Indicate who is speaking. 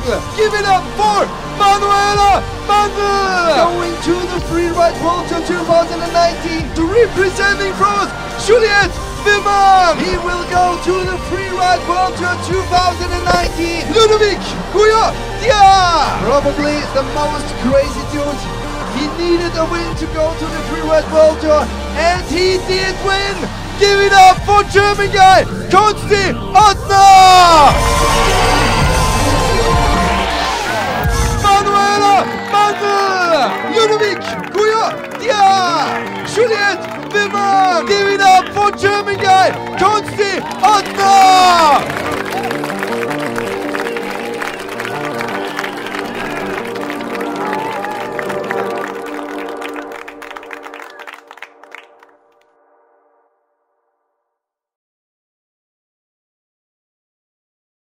Speaker 1: Mandl. Give it up for Manuela Mandl! Going to the Freeride World Tour 2019 to representing France, Juliette Wimmer. He will go to the Freeride World Tour 2019. Ludovic Guyot. Probably the most crazy dude. He needed a win to go to the Freeride World Tour, and he did win! Give it up for German guy, Konsti Adner! Manuela Mandl! Ludovic Guyot! Juliette Wimmer! Give it up for German guy, Konsti Adner!